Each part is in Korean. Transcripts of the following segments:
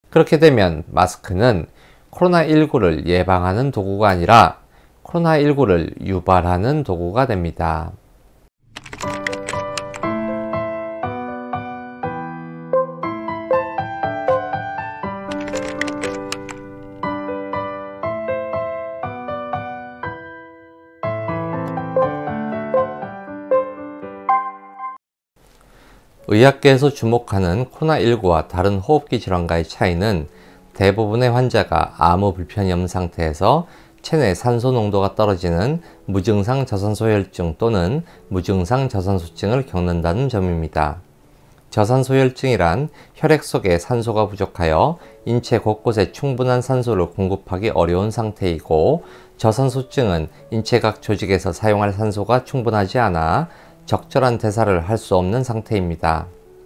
그렇게 되면 마스크는 코로나19를 예방하는 도구가 아니라 코로나19를 유발하는 도구가 됩니다. 의학계에서 주목하는 코로나19와 다른 호흡기 질환과의 차이는 대부분의 환자가 아무 불편이 없는 상태에서 체내 산소 농도가 떨어지는 무증상 저산소혈증 또는 무증상 저산소증을 겪는다는 점입니다. 저산소혈증이란 혈액 속에 산소가 부족하여 인체 곳곳에 충분한 산소를 공급하기 어려운 상태이고, 저산소증은 인체 각 조직에서 사용할 산소가 충분하지 않아 적절한 대사를 할 수 없는 상태입니다.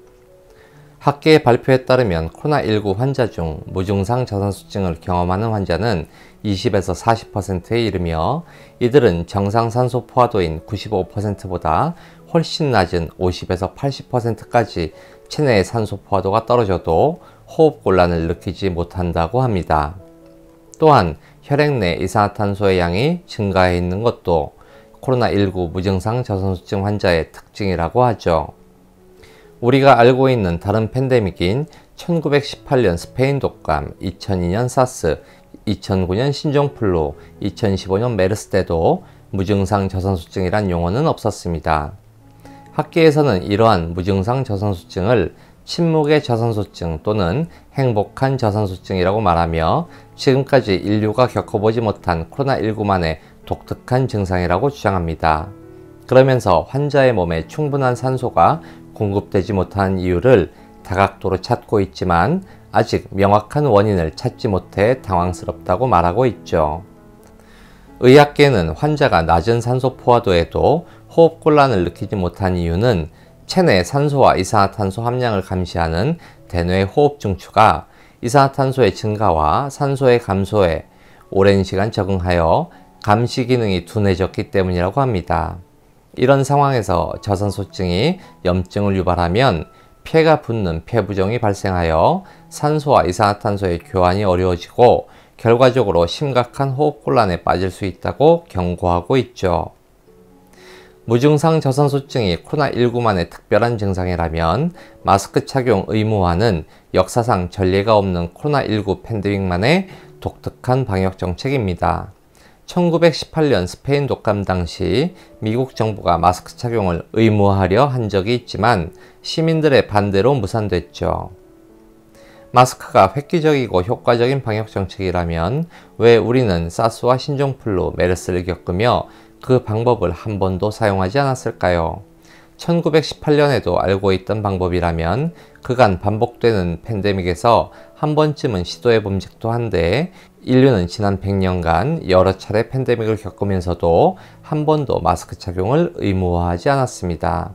학계의 발표에 따르면 코로나19 환자 중 무증상 저산소증을 경험하는 환자는 20에서 40%에 이르며, 이들은 정상 산소 포화도인 95%보다 훨씬 낮은 50에서 80%까지 체내의 산소 포화도가 떨어져도 호흡곤란을 느끼지 못한다고 합니다. 또한 혈액 내 이산화탄소의 양이 증가해 있는 것도 코로나19 무증상 저산소증 환자의 특징이라고 하죠. 우리가 알고 있는 다른 팬데믹인 1918년 스페인 독감, 2002년 사스, 2009년 신종플루, 2015년 메르스 때도 무증상 저산소증이란 용어는 없었습니다. 학계에서는 이러한 무증상 저산소증을 침묵의 저산소증 또는 행복한 저산소증이라고 말하며, 지금까지 인류가 겪어보지 못한 코로나19만의 독특한 증상이라고 주장합니다. 그러면서 환자의 몸에 충분한 산소가 공급되지 못한 이유를 다각도로 찾고 있지만 아직 명확한 원인을 찾지 못해 당황스럽다고 말하고 있죠. 의학계는 환자가 낮은 산소 포화도에도 호흡곤란을 느끼지 못한 이유는 체내 산소와 이산화탄소 함량을 감시하는 대뇌 호흡 중추가 이산화탄소의 증가와 산소의 감소에 오랜 시간 적응하여 감시 기능이 둔해졌기 때문이라고 합니다. 이런 상황에서 저산소증이 염증을 유발하면 폐가 붓는 폐부종이 발생하여 산소와 이산화탄소의 교환이 어려워지고 결과적으로 심각한 호흡곤란에 빠질 수 있다고 경고하고 있죠. 무증상 저산소증이 코로나19만의 특별한 증상이라면 마스크 착용 의무화는 역사상 전례가 없는 코로나19 팬데믹만의 독특한 방역 정책입니다. 1918년 스페인 독감 당시 미국 정부가 마스크 착용을 의무화하려 한 적이 있지만 시민들의 반대로 무산됐죠. 마스크가 획기적이고 효과적인 방역 정책이라면 왜 우리는 사스와 신종플루, 메르스를 겪으며 그 방법을 한 번도 사용하지 않았을까요? 1918년에도 알고 있던 방법이라면 그간 반복되는 팬데믹에서 한 번쯤은 시도해 봄직도 한데, 인류는 지난 100년간 여러 차례 팬데믹을 겪으면서도 한 번도 마스크 착용을 의무화하지 않았습니다.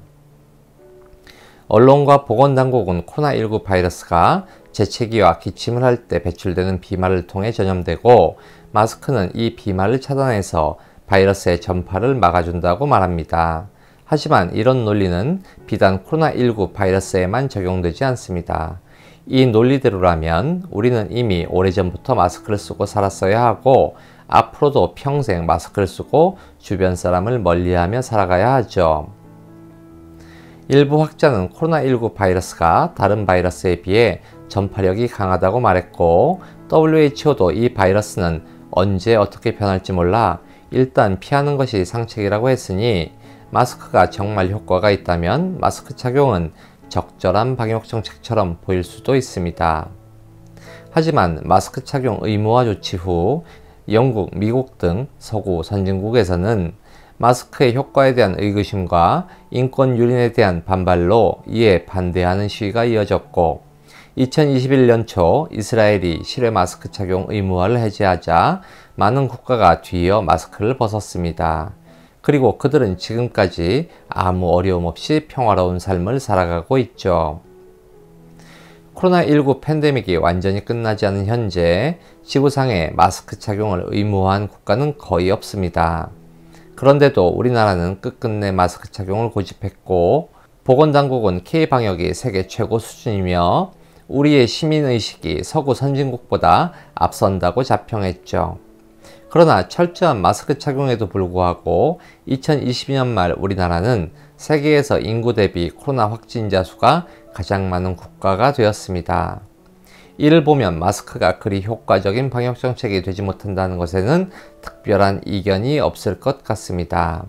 언론과 보건당국은 코로나19 바이러스가 재채기와 기침을 할 때 배출되는 비말을 통해 전염되고, 마스크는 이 비말을 차단해서 바이러스의 전파를 막아준다고 말합니다. 하지만 이런 논리는 비단 코로나19 바이러스에만 적용되지 않습니다. 이 논리대로라면 우리는 이미 오래전부터 마스크를 쓰고 살았어야 하고, 앞으로도 평생 마스크를 쓰고 주변 사람을 멀리하며 살아가야 하죠. 일부 학자는 코로나19 바이러스가 다른 바이러스에 비해 전파력이 강하다고 말했고, WHO도 이 바이러스는 언제 어떻게 변할지 몰라 일단 피하는 것이 상책이라고 했으니, 마스크가 정말 효과가 있다면 마스크 착용은 적절한 방역 정책처럼 보일 수도 있습니다. 하지만 마스크 착용 의무화 조치 후 영국, 미국 등 서구 선진국에서는 마스크의 효과에 대한 의구심과 인권 유린에 대한 반발로 이에 반대하는 시위가 이어졌고, 2021년 초 이스라엘이 실외 마스크 착용 의무화를 해제하자 많은 국가가 뒤이어 마스크를 벗었습니다. 그리고 그들은 지금까지 아무 어려움 없이 평화로운 삶을 살아가고 있죠. 코로나19 팬데믹이 완전히 끝나지 않은 현재 지구상에 마스크 착용을 의무화한 국가는 거의 없습니다. 그런데도 우리나라는 끝끝내 마스크 착용을 고집했고, 보건당국은 K방역이 세계 최고 수준이며 우리의 시민의식이 서구 선진국보다 앞선다고 자평했죠. 그러나 철저한 마스크 착용에도 불구하고 2022년 말 우리나라는 세계에서 인구 대비 코로나 확진자 수가 가장 많은 국가가 되었습니다. 이를 보면 마스크가 그리 효과적인 방역정책이 되지 못한다는 것에는 특별한 이견이 없을 것 같습니다.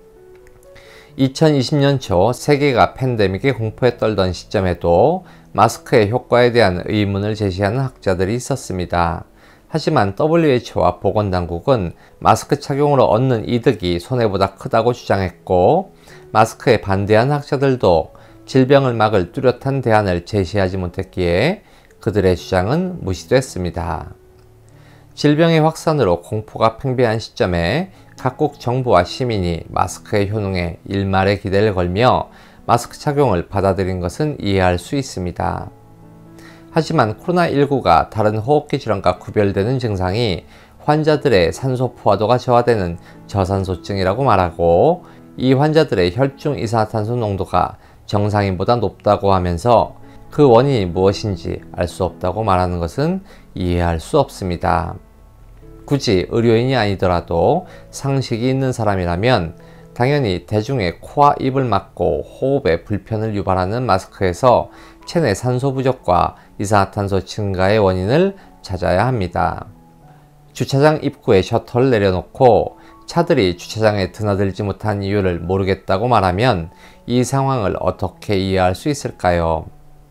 2020년 초 세계가 팬데믹의 공포에 떨던 시점에도 마스크의 효과에 대한 의문을 제시하는 학자들이 있었습니다. 하지만 WHO와 보건당국은 마스크 착용으로 얻는 이득이 손해보다 크다고 주장했고, 마스크에 반대한 학자들도 질병을 막을 뚜렷한 대안을 제시하지 못했기에 그들의 주장은 무시됐습니다. 질병의 확산으로 공포가 팽배한 시점에 각국 정부와 시민이 마스크의 효능에 일말의 기대를 걸며 마스크 착용을 받아들인 것은 이해할 수 있습니다. 하지만 코로나19가 다른 호흡기 질환과 구별되는 증상이 환자들의 산소 포화도가 저하되는 저산소증이라고 말하고, 이 환자들의 혈중 이산화탄소 농도가 정상인보다 높다고 하면서 그 원인이 무엇인지 알 수 없다고 말하는 것은 이해할 수 없습니다. 굳이 의료인이 아니더라도 상식이 있는 사람이라면 당연히 대중의 코와 입을 막고 호흡에 불편을 유발하는 마스크에서 체내 산소 부족과 이산화탄소 증가의 원인을 찾아야 합니다. 주차장 입구에 셔터를 내려놓고 차들이 주차장에 드나들지 못한 이유를 모르겠다고 말하면 이 상황을 어떻게 이해할 수 있을까요?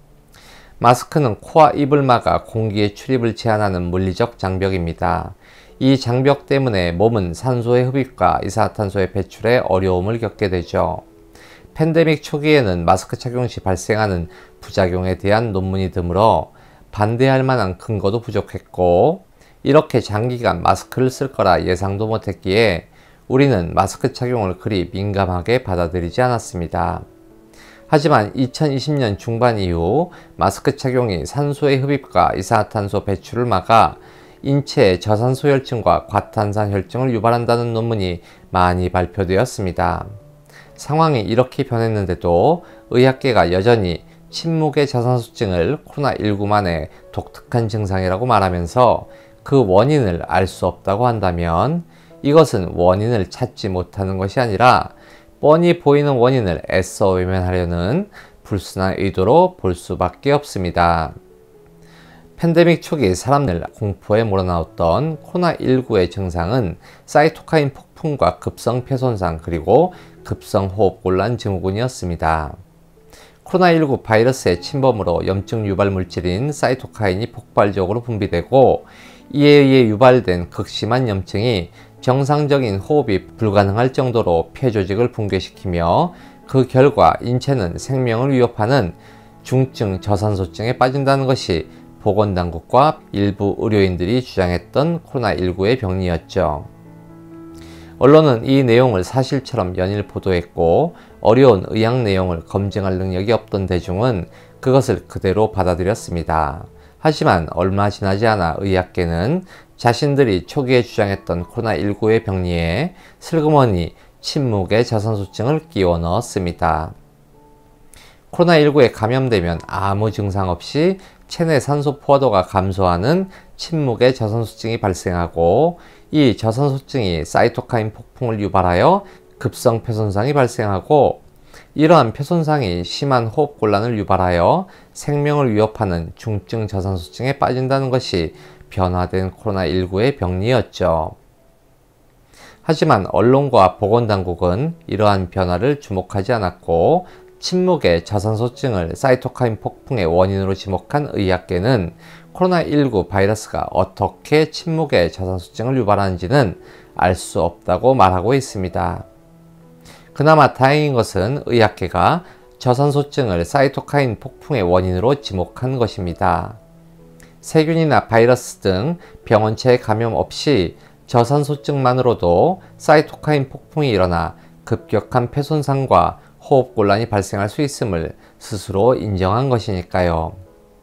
마스크는 코와 입을 막아 공기의 출입을 제한하는 물리적 장벽입니다. 이 장벽 때문에 몸은 산소의 흡입과 이산화탄소의 배출에 어려움을 겪게 되죠. 팬데믹 초기에는 마스크 착용 시 발생하는 부작용에 대한 논문이 드물어 반대할 만한 근거도 부족했고, 이렇게 장기간 마스크를 쓸 거라 예상도 못했기에 우리는 마스크 착용을 그리 민감하게 받아들이지 않았습니다. 하지만 2020년 중반 이후 마스크 착용이 산소의 흡입과 이산화탄소 배출을 막아 인체의 저산소 혈증과 과탄산 혈증을 유발한다는 논문이 많이 발표되었습니다. 상황이 이렇게 변했는데도 의학계가 여전히 침묵의 저산소증을 코로나19만의 독특한 증상이라고 말하면서 그 원인을 알 수 없다고 한다면 이것은 원인을 찾지 못하는 것이 아니라 뻔히 보이는 원인을 애써 외면하려는 불순한 의도로 볼 수밖에 없습니다. 팬데믹 초기 사람들 공포에 몰아넣었던 코로나19의 증상은 사이토카인 폭풍과 급성 폐손상 그리고 급성 호흡곤란 증후군이었습니다. 코로나19 바이러스의 침범으로 염증 유발 물질인 사이토카인이 폭발적으로 분비되고, 이에 의해 유발된 극심한 염증이 정상적인 호흡이 불가능할 정도로 폐조직을 붕괴시키며 그 결과 인체는 생명을 위협하는 중증 저산소증에 빠진다는 것이 보건당국과 일부 의료인들이 주장했던 코로나19의 병리였죠. 언론은 이 내용을 사실처럼 연일 보도했고, 어려운 의학 내용을 검증할 능력이 없던 대중은 그것을 그대로 받아들였습니다. 하지만 얼마 지나지 않아 의학계는 자신들이 초기에 주장했던 코로나19의 병리에 슬그머니 침묵의 저산소증을 끼워 넣었습니다. 코로나19에 감염되면 아무 증상 없이 체내 산소 포화도가 감소하는 침묵의 저산소증이 발생하고, 이 저산소증이 사이토카인 폭풍을 유발하여 급성 폐손상이 발생하고, 이러한 폐손상이 심한 호흡곤란을 유발하여 생명을 위협하는 중증 저산소증에 빠진다는 것이 변화된 코로나19의 병리였죠. 하지만 언론과 보건당국은 이러한 변화를 주목하지 않았고, 침묵의 저산소증을 사이토카인 폭풍의 원인으로 지목한 의학계는 코로나19 바이러스가 어떻게 침묵의 저산소증을 유발하는지는 알 수 없다고 말하고 있습니다. 그나마 다행인 것은 의학계가 저산소증을 사이토카인 폭풍의 원인으로 지목한 것입니다. 세균이나 바이러스 등 병원체 감염 없이 저산소증만으로도 사이토카인 폭풍이 일어나 급격한 폐손상과 호흡곤란이 발생할 수 있음을 스스로 인정한 것이니까요.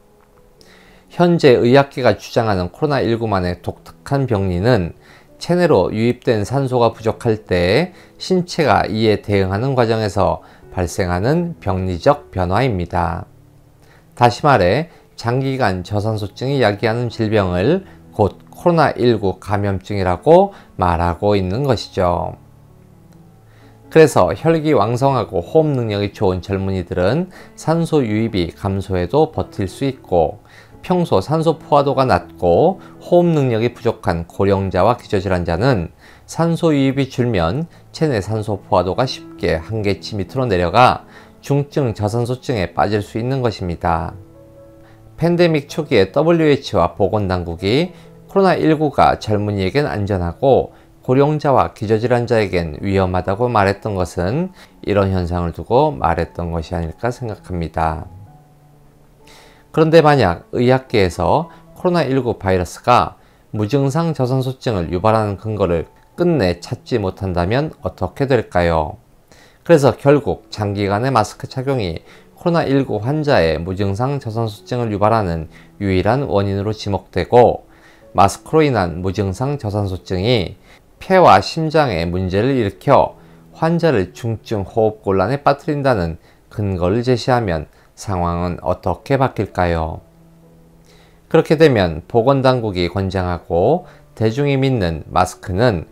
현재 의학계가 주장하는 코로나19만의 독특한 병리는 체내로 유입된 산소가 부족할 때 신체가 이에 대응하는 과정에서 발생하는 병리적 변화입니다. 다시 말해 장기간 저산소증이 야기하는 질병을 곧 코로나19 감염증이라고 말하고 있는 것이죠. 그래서 혈기 왕성하고 호흡 능력이 좋은 젊은이들은 산소 유입이 감소해도 버틸 수 있고, 평소 산소 포화도가 낮고 호흡 능력이 부족한 고령자와 기저질환자는 산소 유입이 줄면 체내 산소 포화도가 쉽게 한계치 밑으로 내려가 중증 저산소증에 빠질 수 있는 것입니다. 팬데믹 초기에 WHO와 보건당국이 코로나19가 젊은이에겐 안전하고 고령자와 기저질환자에겐 위험하다고 말했던 것은 이런 현상을 두고 말했던 것이 아닐까 생각합니다. 그런데 만약 의학계에서 코로나19 바이러스가 무증상 저산소증을 유발하는 근거를 끝내 찾지 못한다면 어떻게 될까요? 그래서 결국 장기간의 마스크 착용이 코로나19 환자의 무증상 저산소증을 유발하는 유일한 원인으로 지목되고, 마스크로 인한 무증상 저산소증이 폐와 심장에 문제를 일으켜 환자를 중증 호흡곤란에 빠뜨린다는 근거를 제시하면 상황은 어떻게 바뀔까요? 그렇게 되면 보건당국이 권장하고 대중이 믿는 마스크는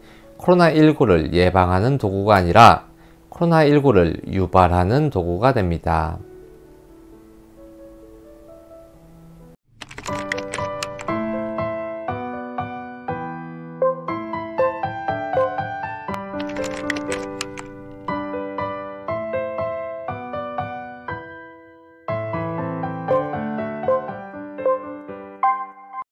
코로나19를 예방하는 도구가 아니라 코로나19를 유발하는 도구가 됩니다.